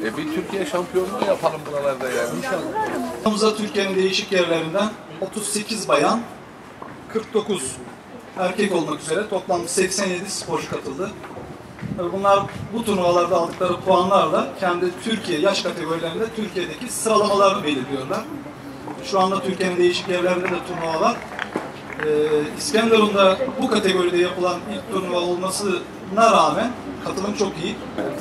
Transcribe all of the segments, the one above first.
Bir Türkiye şampiyonluğu yapalım buralarda yani. İnşallah. Türkiye'nin değişik yerlerinden 38 bayan, 49 erkek olmak üzere toplam 87 sporcu katıldı. Bunlar bu turnuvalarda aldıkları puanlarla kendi Türkiye yaş kategorilerinde Türkiye'deki sıralamalarını belirliyorlar. Şu anda Türkiye'nin değişik yerlerinde de turnuva var. İskenderun'da bu kategoride yapılan ilk turnuva olmasına rağmen katılım çok iyi.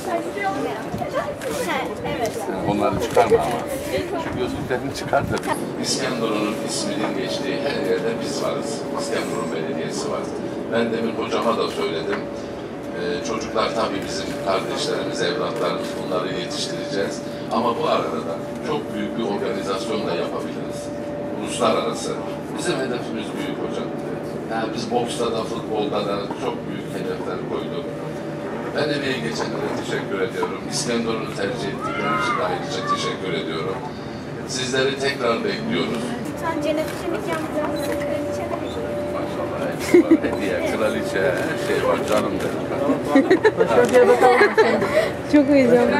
Onları çıkarma ama. Şu gözlüklerini çıkar da İskenderun'un isminin geçtiği her yerde biz varız. İskenderun Belediyesi var. Ben demin hocama da söyledim. Çocuklar tabii bizim kardeşlerimiz, evlatlarımız, bunları yetiştireceğiz. Ama bu arada da çok büyük bir organizasyon da yapabiliriz. Uluslararası. Bizim hedefimiz büyük hocam. Yani biz boksta da, futbolda da çok büyük hedefler koyduk. Ben emeği geçenlere teşekkür ediyorum. İskenderun'u tercih ettikleri için de ayrıca teşekkür ediyorum. Sizleri tekrar bekliyoruz. Lütfen cennet-i yapacağımız kraliçe de Maşallah hepsi var. Hediye, kraliçe, her şey var canım benim. Şöyle bakalım. Çok heyecanlı.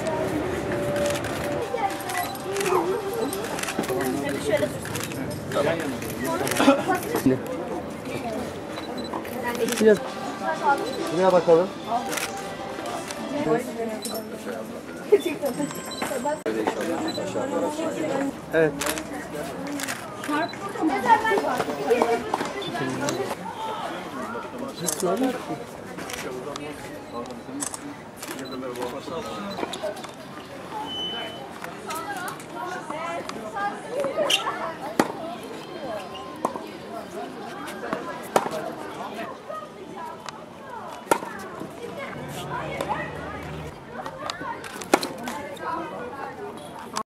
Tamam. Biraz şuraya bakalım. Evet. Nasıl?